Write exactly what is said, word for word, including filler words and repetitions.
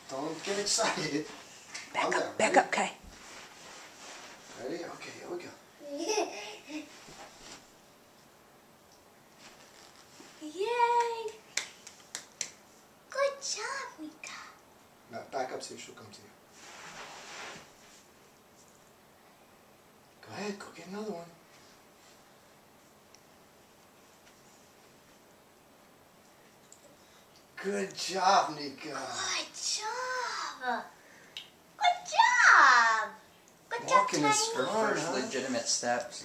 Don't get excited. Back I'm up, there. back Ready? up, okay. Ready? Okay, here we go. Yay! Good job, Mika. Now back up so she'll come to you. Go ahead, go get another one. Good job, Nika. Good job. Good job. Good Walking job, is Tiny. hard, First huh? legitimate steps.